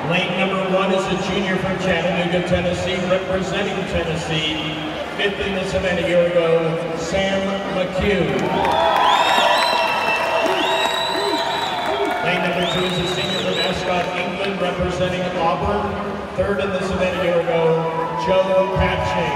Lane number 1 is a junior from Chattanooga, Tennessee, representing Tennessee. 5th in this event a year ago, Sam McHugh. Lane number 2 is a senior from Ascot, England, representing Auburn. 3rd in this event a year ago, Joe Patching.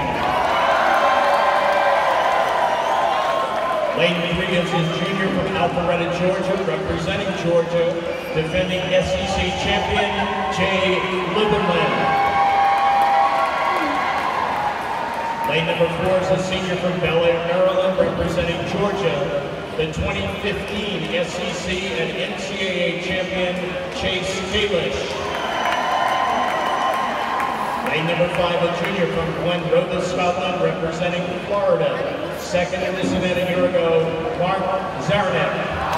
Lane 3 is a junior from Alpharetta, Georgia, representing Georgia, defending SEC champion, Jay Litherland. Lane number 4 is a senior from Bel Air, Maryland, representing Georgia, the 2015 SEC and NCAA champion, Chase Kalish. Lane number 5, a junior from Glenrothes, Scotland, representing Florida. 2nd in this event a year ago, Mark Zaranek.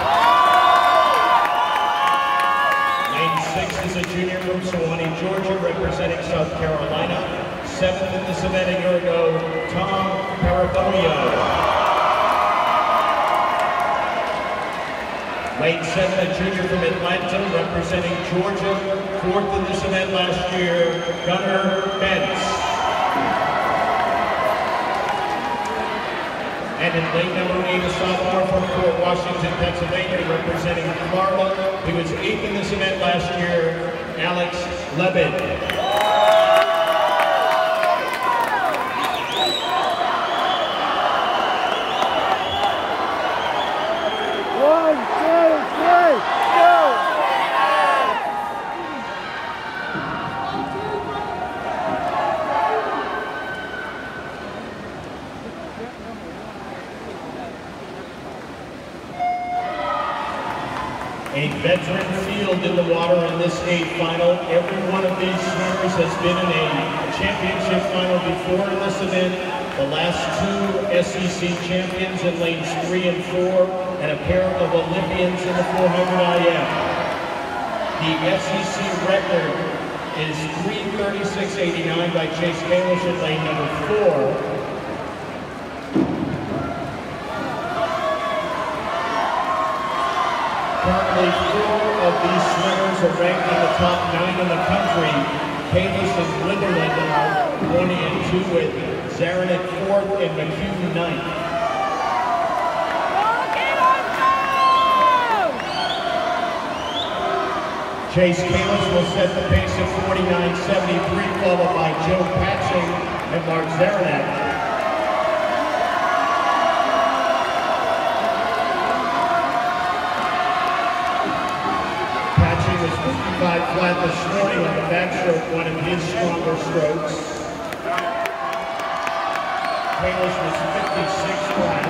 Lane 6 is a junior from Sewanee, Georgia, representing South Carolina. 7th in this event a year ago, Tom Paragonio. Lane 7, a junior from Atlanta, representing Georgia. 4th in this event last year, Gunnar Bentz. And in lane number 8, a sophomore from Fort Washington, Pennsylvania, representing Florida. He was 8th in this event last year, Alex Lebed. A veteran field in the water in this state final. Every one of these swimmers has been in a championship final before in this event. The last 2 SEC champions in lanes 3 and 4, and a pair of Olympians in the 400 IM. The SEC record is 3:36.89 by Chase Kalish in lane number 4. Currently, 4 of these swimmers are ranked in the top 9 in the country. Kalish and Litherland are 1 and 2, with Zaranek 4th and McHugh 9th. Chase Kalish will set the pace of 49.73, followed by Joe Patching and Mark Zaranek. Was 55 flat this morning on the backstroke, one of his stronger strokes. Kalish was 56 flat.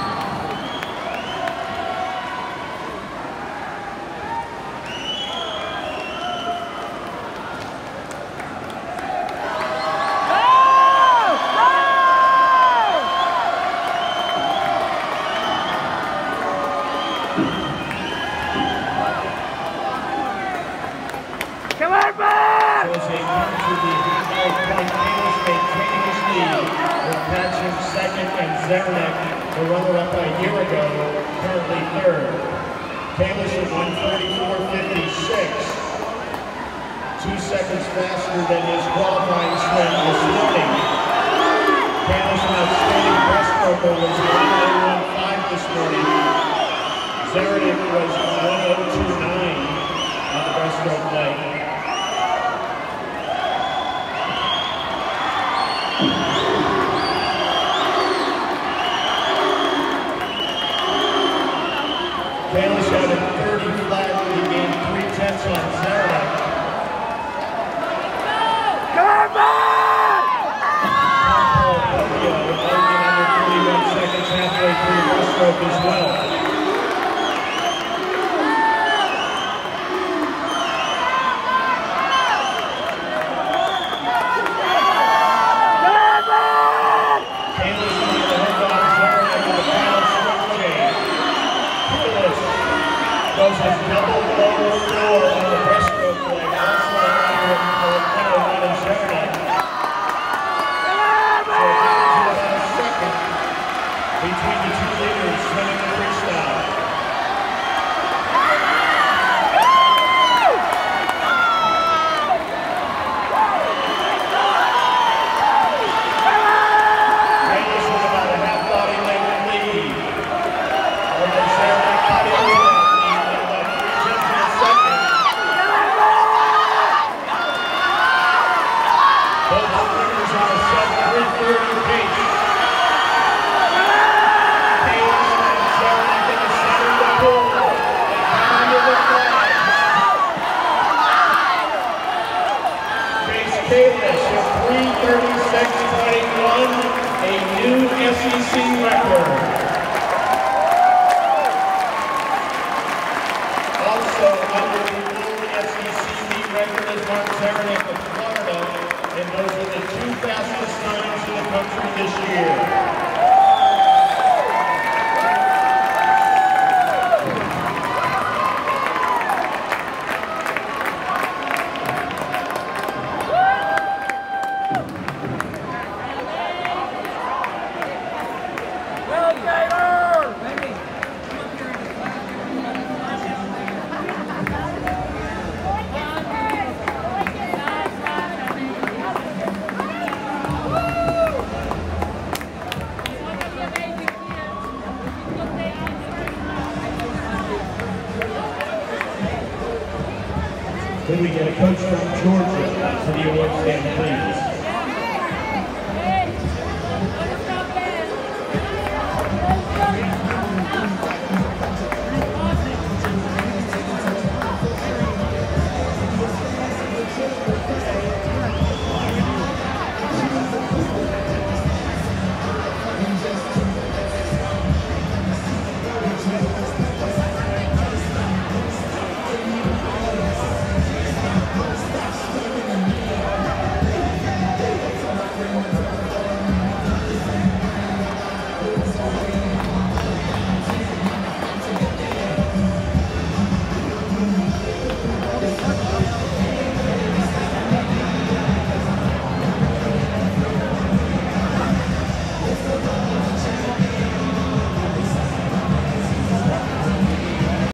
Zaranek, the runner-up a year ago, currently 3rd. Kalish at 1:34.56, 2 seconds faster than his qualifying swim this morning. Kalish, an outstanding breaststroker, was 1:01.5 this morning. Zaranek was 1:02.9 on the breaststroke leg. Kalish had a 30 flat, he gained 3/10 on Zaranek. Come on! Tokyo, under 31 seconds halfway through the stroke as well. Goes a double lower floor on the breaststroke leg, also under 101 in Zaranek. So down to about a second between the 2 leaders swimming the freestyle. Kalis at 3:36.21, a new SEC record. Also under the old SEC meet record is Mark Zernick of Florida, and those are the two fastest times in the country this year. Could we get a coach from Georgia to the award stand, please?